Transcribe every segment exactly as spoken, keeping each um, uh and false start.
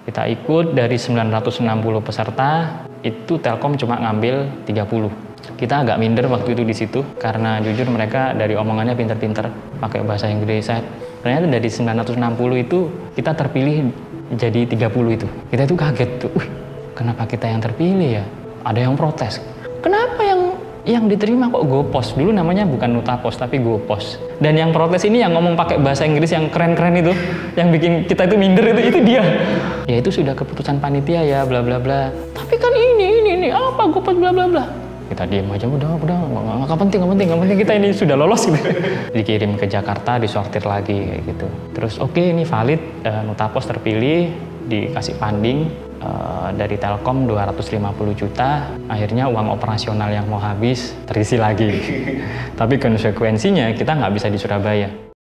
Kita ikut dari sembilan ratus enam puluh peserta, itu Telkom cuma ngambil tiga puluh. Kita agak minder waktu itu di situ karena jujur mereka dari omongannya pinter-pinter pakai bahasa Inggris. Saya ternyata dari sembilan ratus enam puluh itu kita terpilih jadi tiga puluh itu. Kita itu kaget tuh. Wih, kenapa kita yang terpilih ya? Ada yang protes. Kenapa yang yang diterima kok GoPos? Dulu namanya bukan Nutapos tapi GoPos. Dan yang protes ini yang ngomong pakai bahasa Inggris yang keren-keren itu, yang bikin kita itu minder itu, itu dia. Ya itu sudah keputusan panitia ya, bla bla bla. Tapi kan ini ini ini apa GoPos bla bla bla. Kita diam aja, udah udah nggak penting nggak penting nggak penting kita ini sudah lolos gitu. Dikirim ke Jakarta, disortir lagi kayak gitu. Terus oke okay, ini valid, uh, Nutapos terpilih, dikasih funding uh, dari Telkom dua ratus lima puluh juta. Akhirnya uang operasional yang mau habis terisi lagi. Tapi konsekuensinya kita nggak bisa di Surabaya.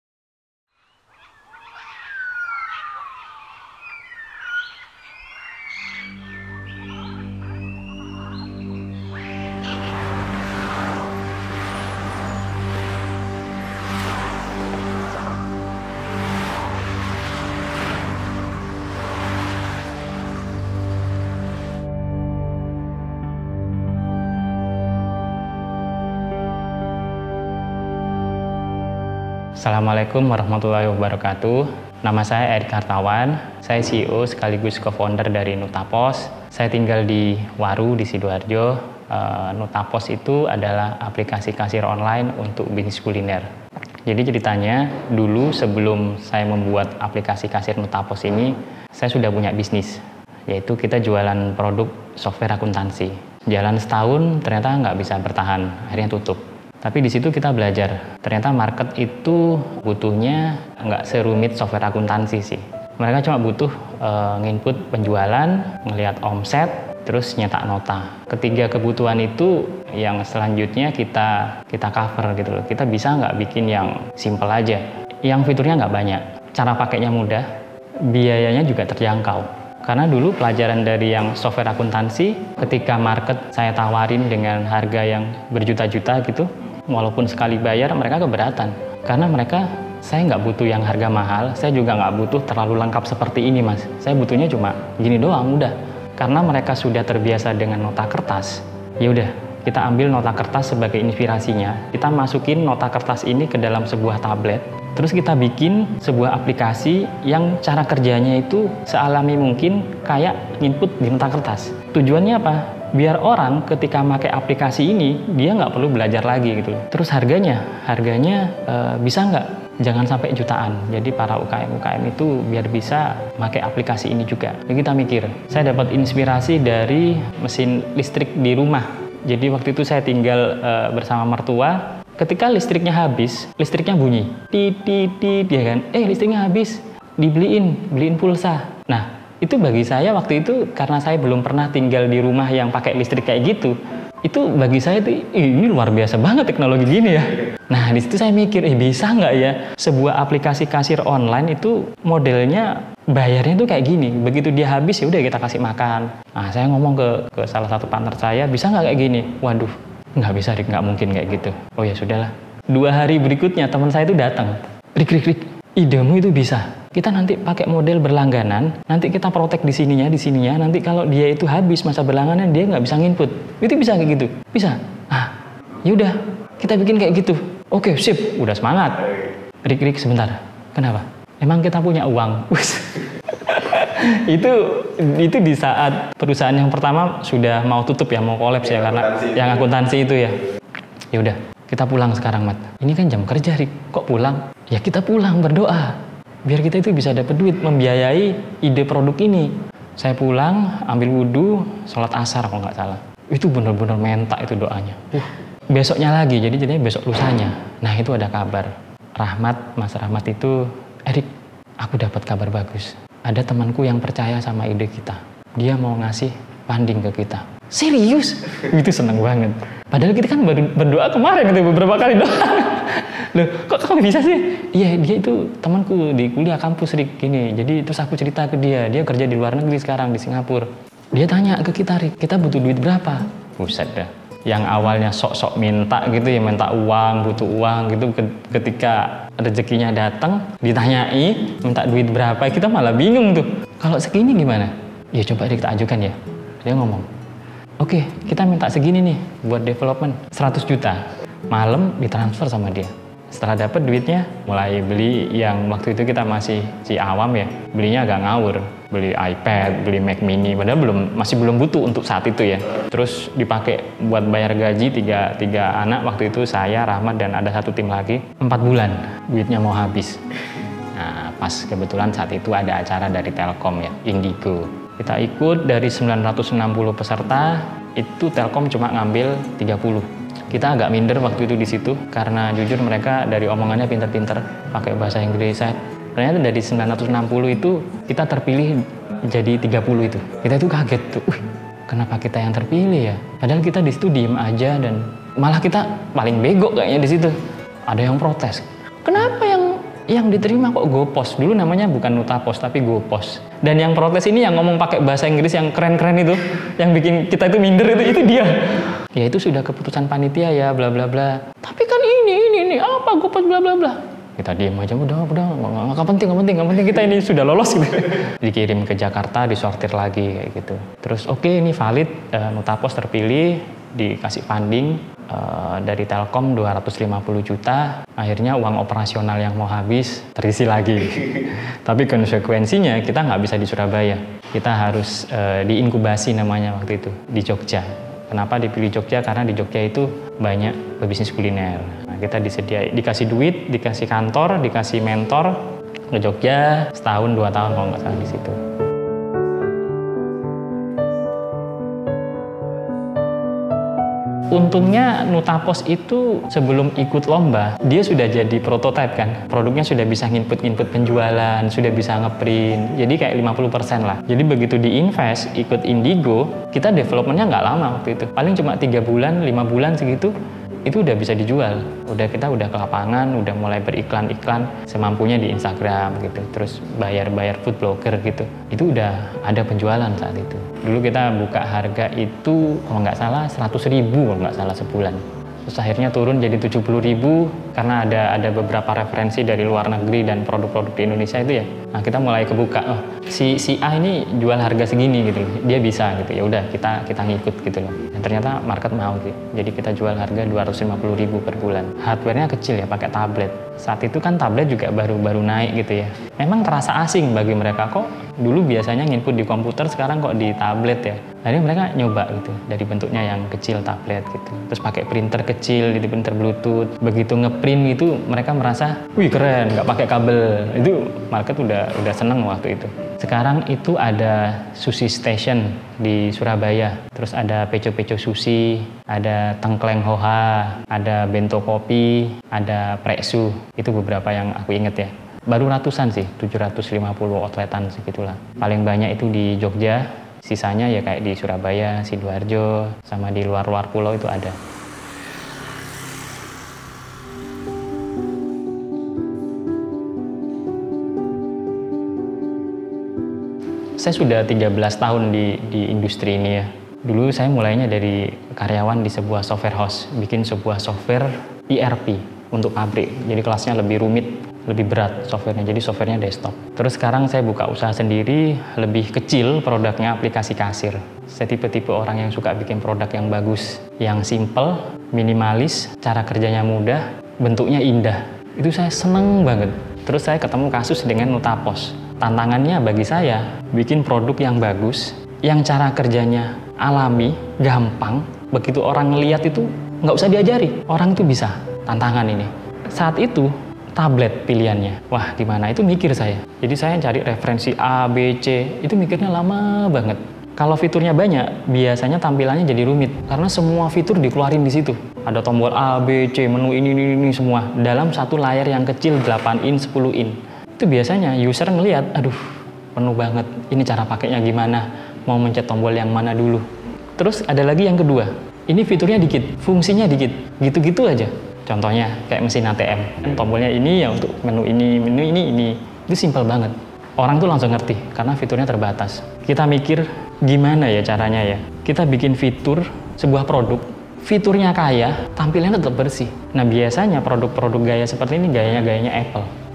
Assalamualaikum warahmatullahi wabarakatuh. Nama saya Erik Hartawan. Saya C E O sekaligus co-founder dari Nutapos. Saya tinggal di Waru di Sidoarjo. Uh, Nutapos itu adalah aplikasi kasir online untuk bisnis kuliner. Jadi ceritanya dulu sebelum saya membuat aplikasi kasir Nutapos ini, saya sudah punya bisnis, yaitu kita jualan produk software akuntansi. Jalan setahun ternyata nggak bisa bertahan, akhirnya tutup. Tapi di situ kita belajar, ternyata market itu butuhnya nggak serumit software akuntansi sih. Mereka cuma butuh uh, nginput penjualan, ngelihat omset, terus nyetak nota. Ketiga kebutuhan itu yang selanjutnya kita kita cover gitu loh. Kita bisa nggak bikin yang simple aja, yang fiturnya nggak banyak, cara pakainya mudah, biayanya juga terjangkau. Karena dulu pelajaran dari yang software akuntansi, ketika market saya tawarin dengan harga yang berjuta-juta gitu, walaupun sekali bayar mereka keberatan. Karena mereka, saya nggak butuh yang harga mahal, saya juga nggak butuh terlalu lengkap seperti ini mas. Saya butuhnya cuma gini doang, udah. Karena mereka sudah terbiasa dengan nota kertas, ya udah kita ambil nota kertas sebagai inspirasinya. Kita masukin nota kertas ini ke dalam sebuah tablet, terus kita bikin sebuah aplikasi yang cara kerjanya itu sealami mungkin kayak input di nota kertas. Tujuannya apa? Biar orang ketika pakai aplikasi ini dia nggak perlu belajar lagi gitu. Terus harganya, harganya e, bisa nggak? Jangan sampai jutaan. Jadi para U K M U K M itu biar bisa pakai aplikasi ini juga. Jadi kita mikir, saya dapat inspirasi dari mesin listrik di rumah. Jadi waktu itu saya tinggal e, bersama mertua. Ketika listriknya habis, listriknya bunyi, tit tit tit, ya kan? Eh listriknya habis, dibeliin, beliin pulsa. Nah. Itu bagi saya waktu itu karena saya belum pernah tinggal di rumah yang pakai listrik kayak gitu. Itu bagi saya itu ini luar biasa banget teknologi gini ya. Nah di situ saya mikir, eh bisa nggak ya sebuah aplikasi kasir online itu modelnya bayarnya tuh kayak gini. Begitu dia habis ya udah kita kasih makan. Nah saya ngomong ke ke salah satu partner saya, bisa nggak kayak gini? Waduh, nggak bisa Rik, nggak mungkin kayak gitu. Oh ya sudahlah. Dua hari berikutnya teman saya itu datang. Rik Rik Rik, idemu itu bisa. Kita nanti pakai model berlangganan, nanti kita protek di sininya, di sininya, nanti kalau dia itu habis masa berlangganan, dia nggak bisa nginput. Itu bisa kayak gitu? Bisa? Ah, yaudah, kita bikin kayak gitu. Oke, sip, udah semangat. Rik, Rik, sebentar. Kenapa? Emang kita punya uang? itu itu di saat perusahaan yang pertama sudah mau tutup ya, mau kolaps ya, karena yang akuntansi itu ya. Yaudah, kita pulang sekarang, Mat. Ini kan jam kerja, Rik. Kok pulang? Ya kita pulang, berdoa. Biar kita itu bisa dapat duit membiayai ide produk ini. Saya pulang, ambil wudhu, sholat asar kalau nggak salah. Itu benar-benar mentak itu doanya. Uh, besoknya lagi, jadi jadinya besok lusanya. Nah itu ada kabar. Rahmat, Mas Rahmat itu, Erik, aku dapat kabar bagus. Ada temanku yang percaya sama ide kita. Dia mau ngasih funding ke kita. Serius? Itu seneng banget. Padahal kita kan baru berdoa kemarin itu beberapa kali doa. Loh, kok kamu bisa sih? Iya, dia itu temanku di kuliah kampus Rik gini. Jadi terus aku cerita ke dia, dia kerja di luar negeri sekarang di Singapura. Dia tanya ke kita, Rik, kita butuh duit berapa? Buset dah. Yang awalnya sok-sok minta gitu ya, minta uang, butuh uang gitu, ketika rezekinya datang, ditanyai minta duit berapa, kita malah bingung tuh. kalau segini gimana? Ya coba kita ajukan ya. Dia ngomong, oke kita minta segini nih buat development, seratus juta. Malam ditransfer sama dia. Setelah dapat duitnya, mulai beli yang waktu itu kita masih si awam ya, belinya agak ngawur. Beli iPad, beli Mac mini, padahal belum masih belum butuh untuk saat itu ya. Terus dipakai buat bayar gaji tiga, tiga anak waktu itu, saya, Rahmat, dan ada satu tim lagi. Empat bulan, duitnya mau habis. Nah, pas kebetulan saat itu ada acara dari Telkom ya, Indigo. Kita ikut dari sembilan ratus enam puluh peserta, itu Telkom cuma ngambil tiga puluh. Kita agak minder waktu itu di situ karena jujur mereka dari omongannya pinter-pinter pakai bahasa Inggris. Saya ternyata dari sembilan ratus enam puluh itu kita terpilih jadi tiga puluh itu. Kita itu kaget tuh. Wih, kenapa kita yang terpilih ya? Padahal kita di situ diem aja dan malah kita paling bego kayaknya di situ. Ada yang protes. Kenapa yang yang diterima kok GoPos? Dulu namanya bukan Nutapos tapi GoPos. Dan yang protes ini yang ngomong pakai bahasa Inggris yang keren-keren itu, yang bikin kita itu minder itu, itu dia. Ya itu sudah keputusan panitia ya, bla bla bla. Tapi kan ini ini ini apa GoPos bla bla bla. Kita diem aja, udah udah nggak penting nggak penting nggak penting kita ini sudah lolos gitu. Dikirim ke Jakarta, disortir lagi kayak gitu. Terus oke okay, ini valid, uh, Nutapos terpilih, dikasih funding uh, dari Telkom dua ratus lima puluh juta. Akhirnya uang operasional yang mau habis terisi lagi. Tapi konsekuensinya kita nggak bisa di Surabaya. Kita harus uh, diinkubasi namanya waktu itu di Jogja. Kenapa dipilih Jogja? Karena di Jogja itu banyak pebisnis kuliner. Nah, kita disediai, dikasih duit, dikasih kantor, dikasih mentor ke Jogja setahun dua tahun kalau nggak salah di situ. Untungnya Nutapos itu sebelum ikut lomba, dia sudah jadi prototipe kan. Produknya sudah bisa nginput-nginput penjualan, sudah bisa ngeprint. Jadi kayak lima puluh persen lah. Jadi begitu diinvest, ikut Indigo, kita developmentnya nggak lama waktu itu. Paling cuma tiga bulan, lima bulan segitu, itu udah bisa dijual. Udah kita udah ke lapangan, udah mulai beriklan-iklan semampunya di Instagram gitu. Terus bayar-bayar food blogger gitu. Itu udah ada penjualan saat itu. Dulu kita buka harga itu kalau nggak salah seratus ribu kalau nggak salah sebulan. Terus akhirnya turun jadi tujuh puluh ribu karena ada ada beberapa referensi dari luar negeri dan produk-produk di Indonesia itu ya. Nah kita mulai kebuka, oh si si A ini jual harga segini gitu, dia bisa gitu. Ya udah kita kita ngikut gitu loh. Dan ternyata market mau gitu. Jadi kita jual harga dua ratus lima puluh ribu per bulan. Hardware-nya kecil ya, pakai tablet. Saat itu kan tablet juga baru-baru naik gitu ya. Memang terasa asing bagi mereka, kok dulu biasanya nginput di komputer, sekarang kok di tablet ya. Akhirnya mereka nyoba gitu, dari bentuknya yang kecil tablet gitu. Terus pakai printer kecil, gitu, printer bluetooth. Begitu ngeprint itu mereka merasa, wih keren, nggak pakai kabel. Itu market udah udah seneng waktu itu. Sekarang itu ada sushi station di Surabaya. Terus ada peco-peco sushi, ada tengkleng hoha, ada bento kopi, ada preksu. Itu beberapa yang aku inget ya. Baru ratusan sih, tujuh ratus lima puluh outletan segitulah. Paling banyak itu di Jogja, sisanya ya kayak di Surabaya, Sidoarjo, sama di luar-luar pulau itu ada. Saya sudah tiga belas tahun di, di industri ini ya. Dulu saya mulainya dari karyawan di sebuah software house, bikin sebuah software E R P untuk pabrik. Jadi kelasnya lebih rumit, lebih berat softwarenya, jadi softwarenya desktop. Terus sekarang saya buka usaha sendiri, lebih kecil produknya, aplikasi kasir. Saya tipe-tipe orang yang suka bikin produk yang bagus, yang simple, minimalis, cara kerjanya mudah, bentuknya indah. Itu saya seneng banget. Terus saya ketemu kasus dengan Nutapos. Tantangannya bagi saya, bikin produk yang bagus, yang cara kerjanya alami, gampang, begitu orang ngeliat itu nggak usah diajari, orang itu bisa. Tantangan ini. Saat itu, tablet pilihannya. Wah, gimana? Itu mikir saya. Jadi saya cari referensi A, B, C, itu mikirnya lama banget. Kalau fiturnya banyak, biasanya tampilannya jadi rumit. Karena semua fitur dikeluarin di situ. Ada tombol A, B, C, menu ini, ini, ini semua. Dalam satu layar yang kecil, delapan inch, sepuluh inch. Itu biasanya user ngelihat, aduh, penuh banget. Ini cara pakainya gimana? Mau mencet tombol yang mana dulu? Terus ada lagi yang kedua. Ini fiturnya dikit, fungsinya dikit. Gitu-gitu aja. Contohnya kayak mesin A T M, tombolnya ini ya untuk menu ini, menu ini, ini. Itu simpel banget. Orang tuh langsung ngerti karena fiturnya terbatas. Kita mikir gimana ya caranya ya. Kita bikin fitur sebuah produk, fiturnya kaya, tampilannya tetap bersih. Nah biasanya produk-produk gaya seperti ini gayanya-gayanya Apple.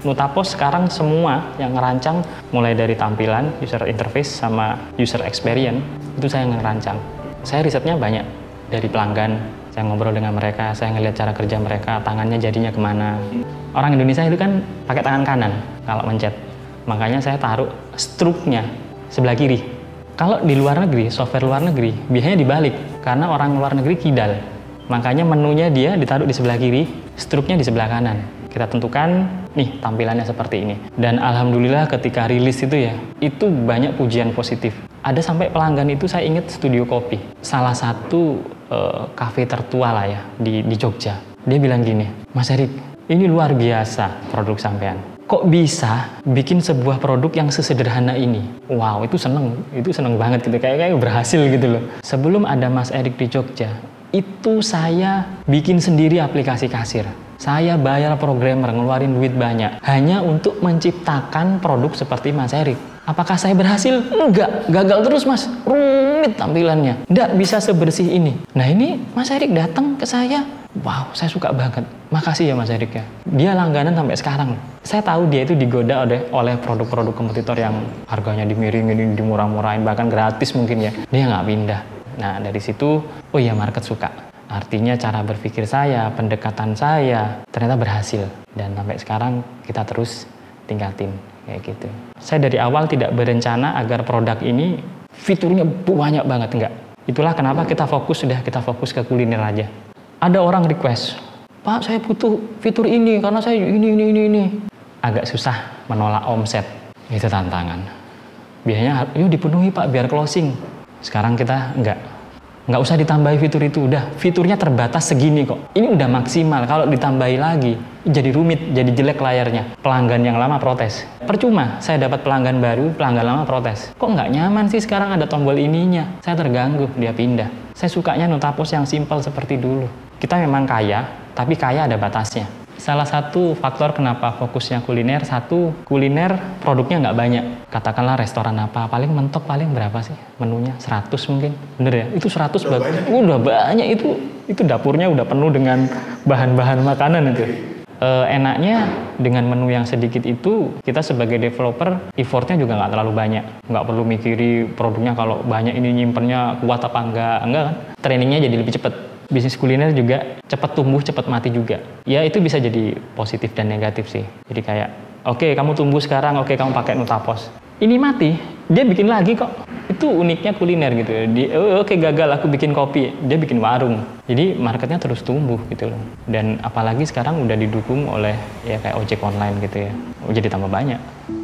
Nutapos sekarang semua yang ngerancang, mulai dari tampilan, user interface, sama user experience, itu saya ngerancang. Saya risetnya banyak dari pelanggan, saya ngobrol dengan mereka, saya ngelihat cara kerja mereka, tangannya jadinya kemana. Orang Indonesia itu kan pakai tangan kanan kalau mencet, makanya saya taruh struknya sebelah kiri. Kalau di luar negeri, software luar negeri, biasanya dibalik, karena orang luar negeri kidal. Makanya menunya dia ditaruh di sebelah kiri, struknya di sebelah kanan. Kita tentukan, nih tampilannya seperti ini. Dan alhamdulillah ketika rilis itu ya, itu banyak pujian positif. Ada sampai pelanggan itu, saya ingat Studio Kopi, salah satu uh, kafe tertua lah ya di, di Jogja. Dia bilang gini, Mas Erik, ini luar biasa produk sampean. Kok bisa bikin sebuah produk yang sesederhana ini? Wow, itu seneng, itu seneng banget gitu, kayak kayak berhasil gitu loh. Sebelum ada Mas Erik di Jogja, itu saya bikin sendiri aplikasi kasir. Saya bayar programmer, ngeluarin duit banyak hanya untuk menciptakan produk seperti Mas Erik. Apakah saya berhasil? Enggak, gagal terus Mas. Rumit tampilannya, enggak bisa sebersih ini. Nah ini Mas Erik datang ke saya, wow, saya suka banget. Makasih ya Mas Erik ya. Dia langganan sampai sekarang. Saya tahu dia itu digoda oleh oleh produk-produk kompetitor yang harganya dimiringin, dimurah-murahin, bahkan gratis mungkin ya. Dia nggak pindah. Nah dari situ, oh iya market suka. Artinya cara berpikir saya, pendekatan saya ternyata berhasil. Dan sampai sekarang kita terus tingkatin kayak gitu. Saya dari awal tidak berencana agar produk ini fiturnya banyak banget, enggak. Itulah kenapa kita fokus, sudah kita fokus ke kuliner aja. Ada orang request, Pak saya butuh fitur ini karena saya ini, ini, ini, ini. Agak susah menolak omset, itu tantangan. Biasanya, yuk dipenuhi Pak biar closing. Sekarang kita enggak. Nggak usah ditambahi fitur itu, udah fiturnya terbatas segini kok. Ini udah maksimal, kalau ditambahi lagi jadi rumit, jadi jelek layarnya. Pelanggan yang lama protes. Percuma, saya dapat pelanggan baru, pelanggan lama protes. Kok nggak nyaman sih sekarang ada tombol ininya? Saya terganggu, dia pindah. Saya sukanya Nutapos yang simpel seperti dulu. Kita memang kaya, tapi kaya ada batasnya. Salah satu faktor kenapa fokusnya kuliner, satu, kuliner produknya nggak banyak. Katakanlah restoran apa, paling mentok paling berapa sih menunya? seratus mungkin, bener ya? Itu seratus udah banyak. Udah banyak, itu itu dapurnya udah penuh dengan bahan-bahan makanan itu. E, enaknya dengan menu yang sedikit itu, kita sebagai developer, effortnya juga nggak terlalu banyak. Nggak perlu mikiri produknya kalau banyak ini nyimpennya kuat apa enggak, enggak kan? Trainingnya jadi lebih cepet. Bisnis kuliner juga cepat tumbuh, cepat mati juga. Ya itu bisa jadi positif dan negatif sih. Jadi kayak, oke okay, kamu tumbuh sekarang, oke okay, kamu pakai Nutapos. Ini mati, dia bikin lagi kok. Itu uniknya kuliner gitu. Oh, oke okay, gagal, aku bikin kopi, dia bikin warung. Jadi marketnya terus tumbuh gitu loh. Dan apalagi sekarang udah didukung oleh ya kayak ojek online gitu ya. Jadi tambah banyak.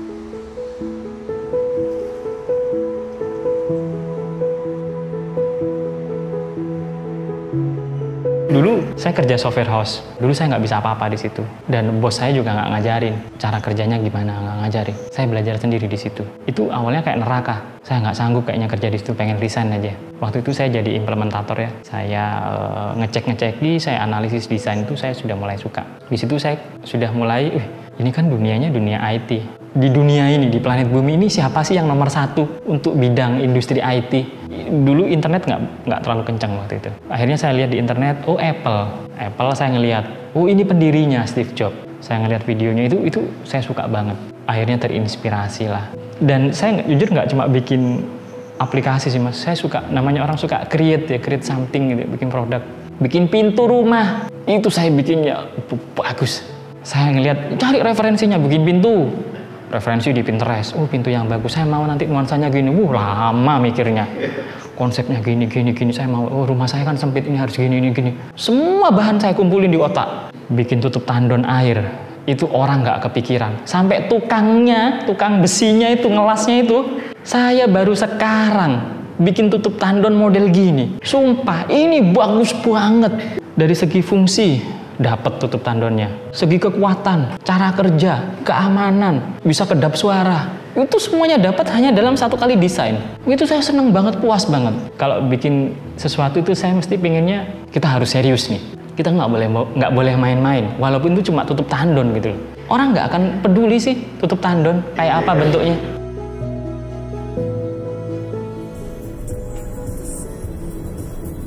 Dulu saya kerja software house, dulu saya nggak bisa apa-apa di situ. Dan bos saya juga nggak ngajarin cara kerjanya gimana, nggak ngajarin. Saya belajar sendiri di situ. Itu awalnya kayak neraka. Saya nggak sanggup kayaknya kerja di situ, pengen resign aja. Waktu itu saya jadi implementator ya. Saya uh, ngecek-ngeceki, saya analisis desain itu saya sudah mulai suka. Di situ saya sudah mulai, uh, ini kan dunianya dunia I T. Di dunia ini, di planet bumi ini siapa sih yang nomor satu untuk bidang industri I T? Dulu internet nggak nggak terlalu kencang waktu itu. Akhirnya saya lihat di internet, oh Apple. Apple saya ngelihat, oh ini pendirinya Steve Jobs. Saya ngelihat videonya itu, itu saya suka banget. Akhirnya terinspirasi lah. Dan saya jujur nggak cuma bikin aplikasi sih mas. Saya suka, namanya orang suka create ya, create something gitu, bikin produk. Bikin pintu rumah, itu saya bikinnya bagus. Saya ngelihat, cari referensinya, bikin pintu. Referensi di Pinterest, oh pintu yang bagus, saya mau nanti nuansanya gini, wuh lama mikirnya. Konsepnya gini, gini, gini, saya mau, oh rumah saya kan sempit, ini harus gini, ini, gini. Semua bahan saya kumpulin di otak. Bikin tutup tandon air, itu orang nggak kepikiran. Sampai tukangnya, tukang besinya itu, ngelasnya itu, saya baru sekarang bikin tutup tandon model gini. Sumpah, ini bagus banget. Dari segi fungsi, dapat tutup tandonnya. Segi kekuatan, cara kerja, keamanan, bisa kedap suara. Itu semuanya dapat hanya dalam satu kali desain. Itu saya seneng banget, puas banget. Kalau bikin sesuatu itu saya mesti pinginnya kita harus serius nih. Kita nggak boleh nggak boleh main-main. Walaupun itu cuma tutup tandon gitu loh. Orang nggak akan peduli sih tutup tandon kayak apa bentuknya.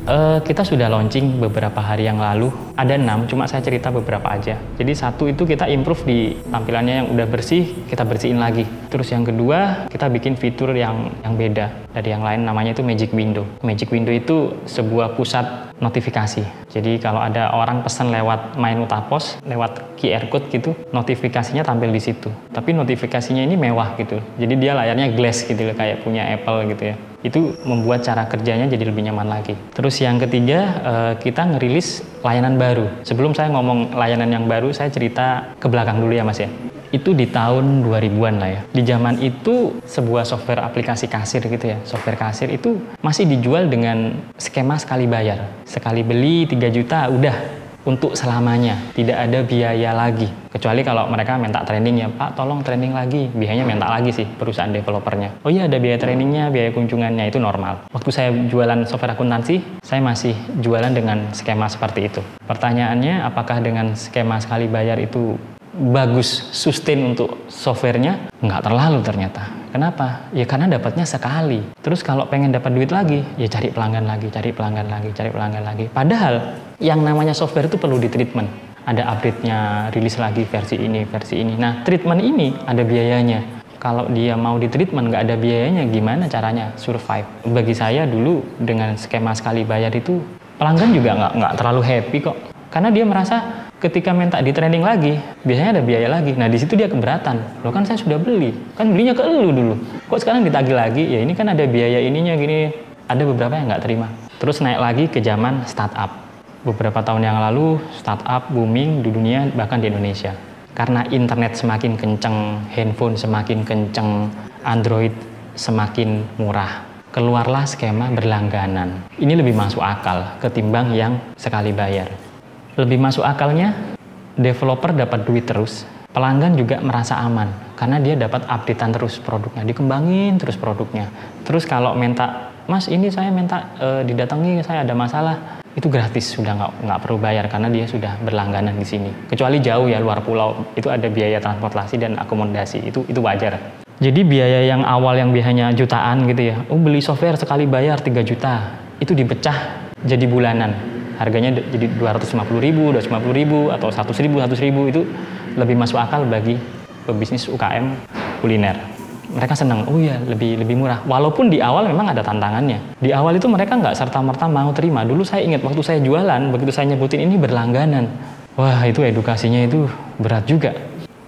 Uh, kita sudah launching beberapa hari yang lalu, ada enam, cuma saya cerita beberapa aja. Jadi satu itu kita improve di tampilannya yang udah bersih, kita bersihin lagi. Terus yang kedua, kita bikin fitur yang yang beda dari yang lain, namanya itu Magic Window. Magic Window itu sebuah pusat notifikasi. Jadi kalau ada orang pesan lewat My Nutapos, lewat Q R code gitu, notifikasinya tampil di situ. Tapi notifikasinya ini mewah gitu. Jadi dia layarnya glass gitu, kayak punya Apple gitu ya. Itu membuat cara kerjanya jadi lebih nyaman lagi. Terus yang ketiga, kita ngerilis layanan baru. Sebelum saya ngomong layanan yang baru, saya cerita ke belakang dulu ya Mas ya. Itu di tahun dua ribuan lah ya. Di zaman itu sebuah software aplikasi kasir gitu ya. Software kasir itu masih dijual dengan skema sekali bayar. Sekali beli tiga juta udah. Untuk selamanya, tidak ada biaya lagi. Kecuali kalau mereka minta training ya, Pak tolong training lagi. Biayanya minta lagi sih perusahaan developernya. Oh iya ada biaya trainingnya, biaya kunjungannya, itu normal. Waktu saya jualan software akuntansi, saya masih jualan dengan skema seperti itu. Pertanyaannya, apakah dengan skema sekali bayar itu bagus sustain untuk softwarenya? Nggak terlalu ternyata. Kenapa? Ya karena dapatnya sekali. Terus kalau pengen dapat duit lagi, ya cari pelanggan lagi, cari pelanggan lagi, cari pelanggan lagi. Padahal yang namanya software itu perlu di treatment. Ada update-nya, rilis lagi versi ini, versi ini. Nah, treatment ini ada biayanya. Kalau dia mau di treatment nggak ada biayanya, gimana caranya survive? Bagi saya dulu dengan skema sekali bayar itu, pelanggan juga nggak nggak terlalu happy kok. Karena dia merasa ketika minta di training lagi, biasanya ada biaya lagi. Nah, di situ dia keberatan. Loh kan saya sudah beli. Kan belinya ke elu dulu. Kok sekarang ditagih lagi? Ya ini kan ada biaya ininya gini. Ada beberapa yang nggak terima. Terus naik lagi ke zaman startup. Beberapa tahun yang lalu, startup booming di dunia, bahkan di Indonesia. Karena internet semakin kenceng, handphone semakin kenceng, Android semakin murah. Keluarlah skema berlangganan. Ini lebih masuk akal ketimbang yang sekali bayar. Lebih masuk akalnya, developer dapat duit terus, pelanggan juga merasa aman karena dia dapat updatean terus produknya, dikembangin terus produknya. Terus kalau minta, Mas ini saya minta e, didatangi, saya ada masalah, itu gratis, sudah nggak nggak perlu bayar karena dia sudah berlangganan di sini. Kecuali jauh ya, luar pulau, itu ada biaya transportasi dan akomodasi, itu itu wajar. Jadi biaya yang awal yang biasanya jutaan gitu ya, oh beli software sekali bayar tiga juta, itu dipecah jadi bulanan. Harganya jadi dua ratus lima puluh ribu, dua ratus lima puluh ribu, atau seratus ribu, seratus ribu, itu lebih masuk akal bagi pebisnis U K M kuliner. Mereka senang, oh iya lebih lebih murah. Walaupun di awal memang ada tantangannya. Di awal itu mereka nggak serta-merta mau terima. Dulu saya ingat waktu saya jualan, begitu saya nyebutin ini berlangganan. Wah itu edukasinya itu berat juga.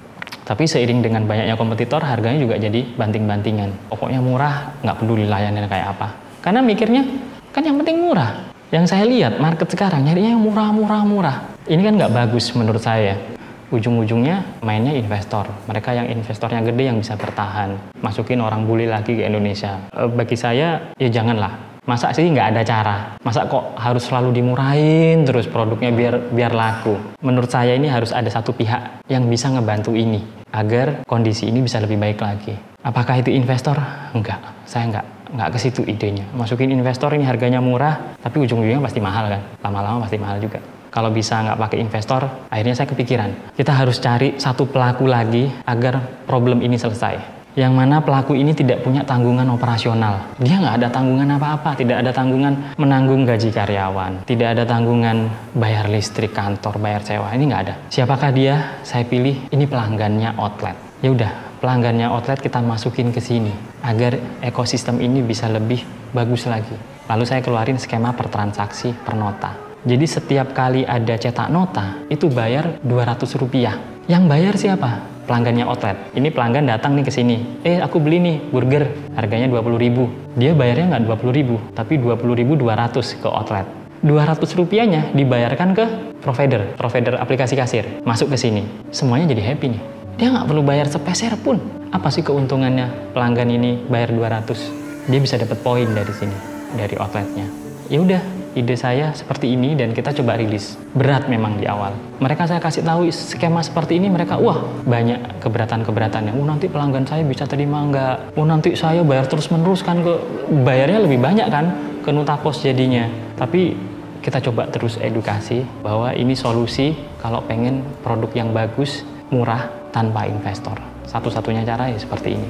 Tapi seiring dengan banyaknya kompetitor, harganya juga jadi banting-bantingan. Pokoknya murah, nggak peduli layanannya kayak apa. Karena mikirnya, kan yang penting murah. Yang saya lihat market sekarang nyarinya yang murah, murah, murah. Ini kan nggak bagus menurut saya. Ujung-ujungnya mainnya investor. Mereka yang investornya gede yang bisa bertahan. Masukin orang bule lagi ke Indonesia. E, bagi saya, ya janganlah. Masa sih nggak ada cara? Masa kok harus selalu dimurahin terus produknya biar biar laku? Menurut saya ini harus ada satu pihak yang bisa ngebantu ini agar kondisi ini bisa lebih baik lagi. Apakah itu investor? Enggak, saya enggak. Nggak ke situ idenya. Masukin investor ini harganya murah, tapi ujung-ujungnya pasti mahal kan. Lama-lama pasti mahal juga. Kalau bisa nggak pakai investor, akhirnya saya kepikiran. Kita harus cari satu pelaku lagi agar problem ini selesai. Yang mana pelaku ini tidak punya tanggungan operasional. Dia nggak ada tanggungan apa-apa. Tidak ada tanggungan menanggung gaji karyawan. Tidak ada tanggungan bayar listrik kantor, bayar sewa. Ini nggak ada. Siapakah dia? Saya pilih ini pelanggannya outlet. Ya udah, pelanggannya outlet kita masukin ke sini agar ekosistem ini bisa lebih bagus lagi. Lalu saya keluarin skema per transaksi per nota. Jadi setiap kali ada cetak nota itu bayar dua ratus rupiah. Yang bayar siapa? Pelanggannya outlet. Ini pelanggan datang nih ke sini. Eh aku beli nih burger, harganya dua puluh ribu. Dia bayarnya nggak dua puluh ribu, tapi dua puluh ribu dua ratus ke outlet. dua ratus rupiahnya dibayarkan ke provider, provider aplikasi kasir. Masuk ke sini. Semuanya jadi happy nih. Dia nggak perlu bayar sepeser pun. Apa sih keuntungannya pelanggan ini bayar dua ratus? Dia bisa dapat poin dari sini, dari outletnya. Ya udah, ide saya seperti ini dan kita coba rilis. Berat memang di awal. Mereka saya kasih tahu skema seperti ini, mereka wah banyak keberatan-keberatannya. Oh nanti pelanggan saya bisa terima nggak? Oh nanti saya bayar terus-menerus kan, ke bayarnya lebih banyak kan ke Nutapos jadinya. Tapi kita coba terus edukasi bahwa ini solusi kalau pengen produk yang bagus, murah, tanpa investor. Satu-satunya cara ya seperti ini.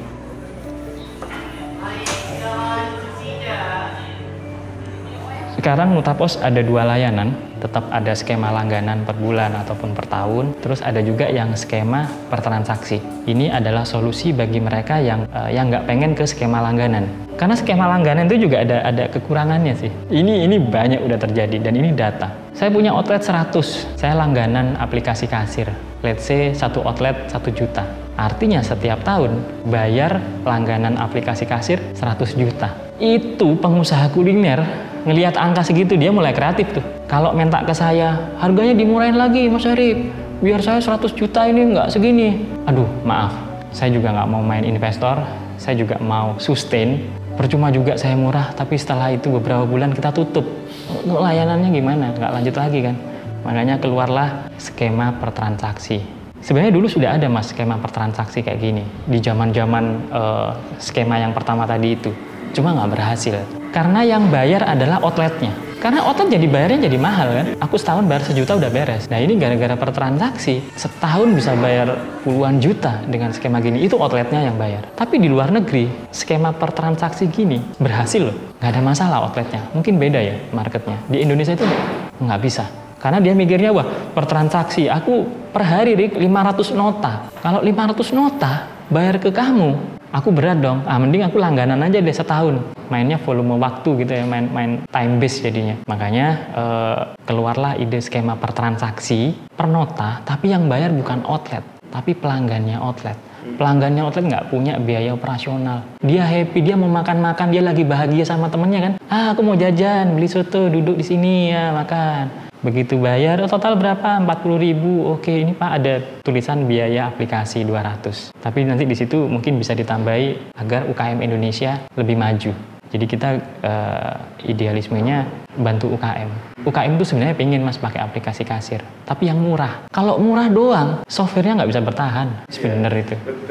Sekarang Nutapos ada dua layanan, tetap ada skema langganan per bulan ataupun per tahun, terus ada juga yang skema per transaksi. Ini adalah solusi bagi mereka yang uh, yang nggak pengen ke skema langganan. Karena skema langganan itu juga ada ada kekurangannya sih. Ini ini banyak udah terjadi dan ini data. Saya punya outlet seratus, saya langganan aplikasi kasir. Let's say satu outlet satu juta. Artinya setiap tahun bayar langganan aplikasi kasir seratus juta. Itu pengusaha kuliner ngelihat angka segitu dia mulai kreatif tuh. Kalau minta ke saya, harganya dimurahin lagi Mas Erik, biar saya seratus juta ini nggak segini. Aduh maaf, saya juga nggak mau main investor, saya juga mau sustain. Percuma juga saya murah, tapi setelah itu beberapa bulan kita tutup. Layanannya gimana? Nggak lanjut lagi kan? Makanya keluarlah skema per transaksi. Sebenarnya dulu sudah ada mas skema per transaksi kayak gini. Di zaman-zaman uh, skema yang pertama tadi itu. Cuma nggak berhasil. Karena yang bayar adalah outletnya. Karena outlet jadi bayarnya jadi mahal kan. Aku setahun bayar sejuta udah beres. Nah ini gara-gara per transaksi, setahun bisa bayar puluhan juta dengan skema gini. Itu outletnya yang bayar. Tapi di luar negeri, skema per transaksi gini berhasil loh. Nggak ada masalah outletnya. Mungkin beda ya marketnya. Di Indonesia itu nggak bisa. Karena dia mikirnya, wah per transaksi, aku per hari lima ratus nota. Kalau lima ratus nota bayar ke kamu, aku berat dong. Ah mending aku langganan aja deh setahun. Mainnya volume waktu gitu ya, main main time base jadinya. Makanya eh, keluarlah ide skema per transaksi, per nota, tapi yang bayar bukan outlet, tapi pelanggannya outlet. Pelanggannya outlet nggak punya biaya operasional. Dia happy, dia mau makan-makan, dia lagi bahagia sama temennya kan. Ah aku mau jajan, beli soto, duduk di sini ya makan. Begitu bayar, total berapa? empat puluh ribu. Oke, ini Pak ada tulisan biaya aplikasi dua ratus. Tapi nanti di situ mungkin bisa ditambahi agar U K M Indonesia lebih maju. Jadi kita uh, idealismenya bantu U K M. U K M itu sebenarnya pengen mas pakai aplikasi kasir, tapi yang murah. Kalau murah doang, softwarenya nggak bisa bertahan. Sebenarnya itu.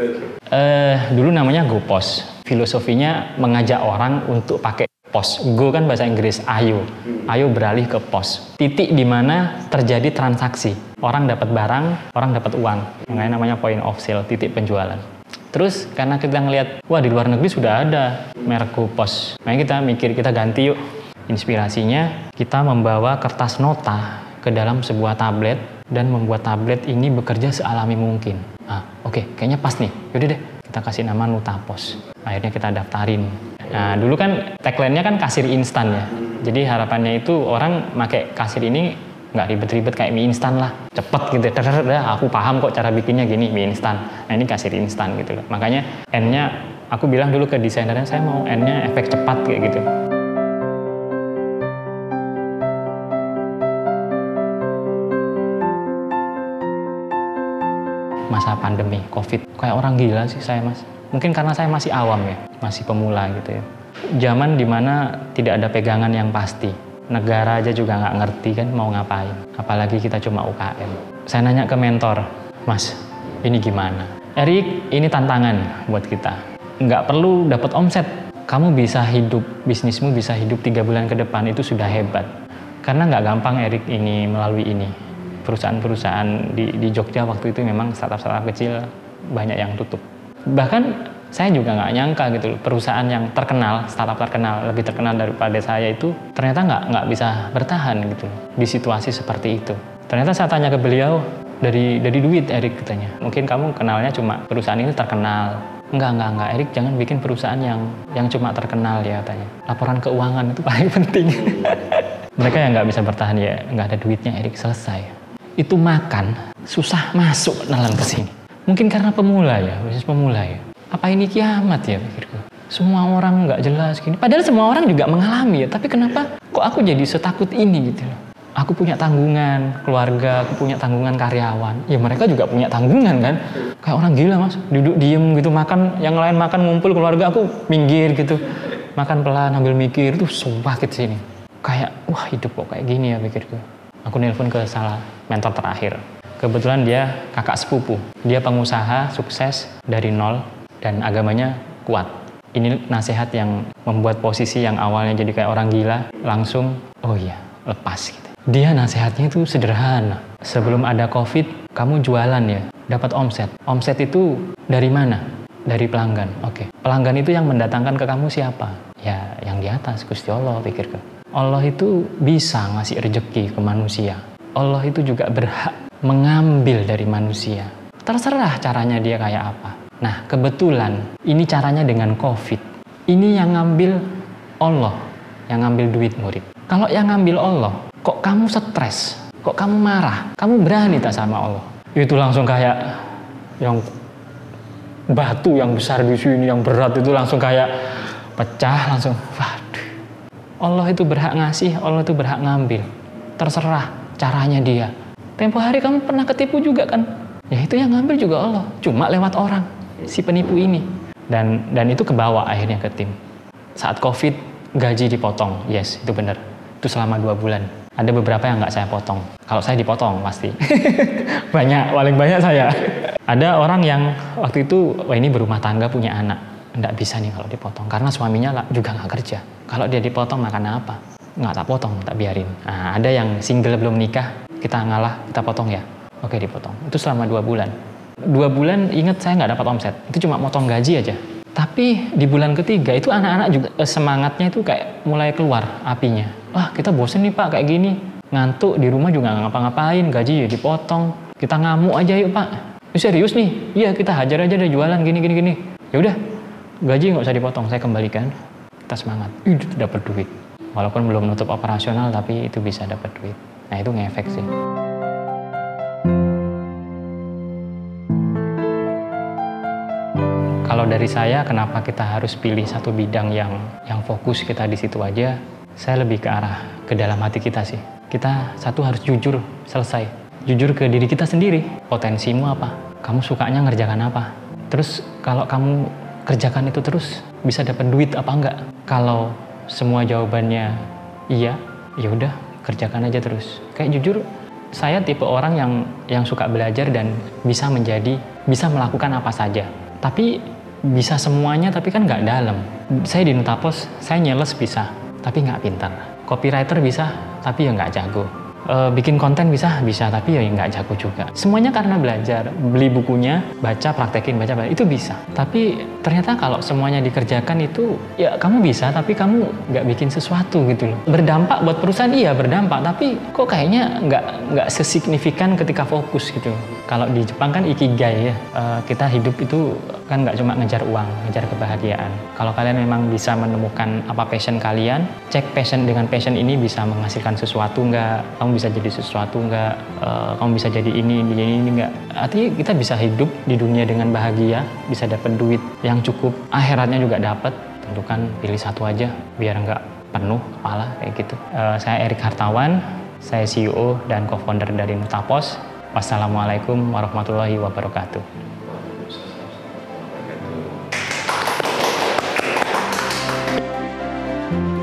Uh, dulu namanya GoPos. Filosofinya mengajak orang untuk pakai pos. Go kan bahasa Inggris, ayo. Ayo beralih ke pos. Titik di mana terjadi transaksi. Orang dapat barang, orang dapat uang. Makanya namanya point of sale, titik penjualan. Terus karena kita ngelihat, wah di luar negeri sudah ada merek GoPos. Makanya kita mikir, kita ganti yuk. Inspirasinya, kita membawa kertas nota ke dalam sebuah tablet dan membuat tablet ini bekerja sealami mungkin. Ah, oke, okay, kayaknya pas nih. Yaudah deh, kita kasih nama Nutapos. Akhirnya kita daftarin. Nah, dulu kan tagline-nya kan kasir instan ya. Jadi harapannya itu orang pakai kasir ini nggak ribet-ribet kayak mie instan lah. Cepet gitu. Dah, aku paham kok cara bikinnya gini, mie instan. Nah, ini kasir instan gitu loh. Makanya N-nya, aku bilang dulu ke desainernya, saya mau N-nya efek cepat kayak gitu. Masa pandemi, Covid. Kayak orang gila sih saya mas. Mungkin karena saya masih awam ya, masih pemula gitu ya. Zaman dimana tidak ada pegangan yang pasti. Negara aja juga nggak ngerti kan mau ngapain. Apalagi kita cuma U K M. Saya nanya ke mentor, mas ini gimana? Erik, ini tantangan buat kita. Nggak perlu dapat omset. Kamu bisa hidup, bisnismu bisa hidup tiga bulan ke depan, itu sudah hebat. Karena nggak gampang Erik ini melalui ini. Perusahaan-perusahaan di, di Jogja waktu itu memang startup-startup kecil banyak yang tutup. Bahkan saya juga nggak nyangka gitu loh, perusahaan yang terkenal, startup terkenal, lebih terkenal daripada saya itu ternyata nggak nggak bisa bertahan gitu loh di situasi seperti itu. Ternyata saya tanya ke beliau, dari dari duit Erik katanya. Mungkin kamu kenalnya cuma perusahaan ini terkenal. Enggak, enggak, enggak. Erik jangan bikin perusahaan yang yang cuma terkenal ya katanya. Laporan keuangan itu paling penting. Mereka yang nggak bisa bertahan ya nggak ada duitnya Erik, selesai. Itu makan susah masuk dalam ke sini. Mungkin karena pemula ya, bisnis pemula ya. Apa ini kiamat ya pikirku? Semua orang nggak jelas gini. Padahal semua orang juga mengalami ya. Tapi kenapa kok aku jadi setakut ini gitu loh? Aku punya tanggungan keluarga, aku punya tanggungan karyawan. Ya mereka juga punya tanggungan kan. Kayak orang gila mas, duduk diem gitu makan, yang lain makan ngumpul keluarga aku minggir gitu. Makan pelan sambil mikir tuh sumpah gitu sini. Kayak wah hidup kok kayak gini ya pikirku. Aku nelpon ke salah mentor terakhir. Kebetulan dia kakak sepupu. Dia pengusaha sukses dari nol dan agamanya kuat. Ini nasihat yang membuat posisi yang awalnya jadi kayak orang gila langsung oh iya lepas gitu. Dia nasihatnya itu sederhana. Sebelum ada Covid, kamu jualan ya, dapat omset. Omset itu dari mana? Dari pelanggan. Oke. Pelanggan itu yang mendatangkan ke kamu siapa? Ya yang di atas, Gusti Allah pikirku. Allah itu bisa ngasih rezeki ke manusia. Allah itu juga berhak mengambil dari manusia. Terserah caranya dia kayak apa. Nah, kebetulan ini caranya dengan COVID. Ini yang ngambil Allah, yang ngambil duit murid. Kalau yang ngambil Allah, kok kamu stres? Kok kamu marah? Kamu berani tak sama Allah? Itu langsung kayak yang batu yang besar di sini, yang berat itu langsung kayak pecah, langsung waduh. Allah itu berhak ngasih, Allah itu berhak ngambil. Terserah caranya dia. Tempo hari kamu pernah ketipu juga kan? Ya itu yang ngambil juga Allah, cuma lewat orang, si penipu ini. Dan dan itu kebawa akhirnya ke tim. Saat COVID, gaji dipotong, yes itu benar. Itu selama dua bulan. Ada beberapa yang nggak saya potong. Kalau saya dipotong pasti. Banyak, paling banyak saya. Ada orang yang waktu itu, wah ini berumah tangga punya anak. Nggak bisa nih kalau dipotong, karena suaminya juga nggak kerja. Kalau dia dipotong makan apa? Nggak tak potong, tak biarin. Nah, ada yang single belum nikah, kita ngalah, kita potong ya. Oke dipotong. Itu selama dua bulan. Dua bulan ingat saya nggak dapat omset. Itu cuma motong gaji aja. Tapi di bulan ketiga itu anak-anak juga semangatnya itu kayak mulai keluar apinya. Wah kita bosen nih Pak kayak gini. Ngantuk di rumah juga nggak ngapa-ngapain. Gaji ya dipotong. Kita ngamuk aja yuk Pak. Eh, serius nih? Iya kita hajar aja deh jualan gini gini gini. Ya udah gaji nggak usah dipotong. Saya kembalikan. Kita semangat. Ih dapat duit. Walaupun belum nutup operasional tapi itu bisa dapat duit. Nah itu ngefek sih. Kalau dari saya, kenapa kita harus pilih satu bidang yang yang fokus kita di situ aja? Saya lebih ke arah ke dalam hati kita sih. Kita satu harus jujur, selesai. Jujur ke diri kita sendiri. Potensimu apa? Kamu sukanya ngerjakan apa? Terus kalau kamu kerjakan itu terus, bisa dapat duit apa enggak? Kalau semua jawabannya iya, ya udah kerjakan aja terus. Kayak jujur, saya tipe orang yang yang suka belajar dan bisa menjadi, bisa melakukan apa saja. Tapi bisa semuanya tapi kan nggak dalam. Saya di Nutapos, saya nyales bisa, tapi nggak pintar. Copywriter bisa, tapi ya nggak jago. E, bikin konten bisa, bisa, tapi ya nggak jago juga. Semuanya karena belajar, beli bukunya, baca, praktekin, baca, baca, itu bisa. Tapi ternyata kalau semuanya dikerjakan itu, ya kamu bisa, tapi kamu nggak bikin sesuatu gitu loh. Berdampak buat perusahaan, iya berdampak, tapi kok kayaknya nggak nggak sesignifikan ketika fokus gitu. Kalau di Jepang kan ikigai ya, e, kita hidup itu kan nggak cuma ngejar uang, ngejar kebahagiaan. Kalau kalian memang bisa menemukan apa passion kalian, cek passion dengan passion ini bisa menghasilkan sesuatu nggak, kamu bisa jadi sesuatu nggak, uh, kamu bisa jadi ini, ini, ini nggak. Artinya kita bisa hidup di dunia dengan bahagia, bisa dapat duit yang cukup, akhiratnya juga dapat. Tentukan pilih satu aja, biar nggak penuh kepala kayak gitu. Uh, saya Erik Hartawan, saya C E O dan co-founder dari Nutapos. Wassalamualaikum warahmatullahi wabarakatuh. Thank you.